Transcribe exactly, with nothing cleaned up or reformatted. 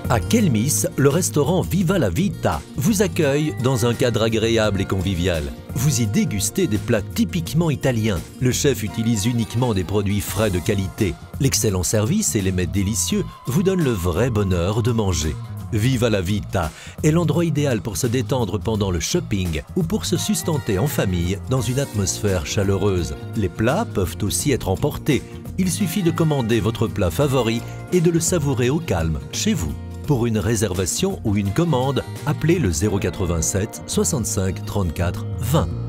À Kelmis, le restaurant Viva la Vita vous accueille dans un cadre agréable et convivial. Vous y dégustez des plats typiquement italiens. Le chef utilise uniquement des produits frais de qualité. L'excellent service et les mets délicieux vous donnent le vrai bonheur de manger. Viva la Vita est l'endroit idéal pour se détendre pendant le shopping ou pour se sustenter en famille dans une atmosphère chaleureuse. Les plats peuvent aussi être emportés. Il suffit de commander votre plat favori et de le savourer au calme chez vous. Pour une réservation ou une commande, appelez le zéro quatre-vingt-sept soixante-cinq trente-quatre vingt.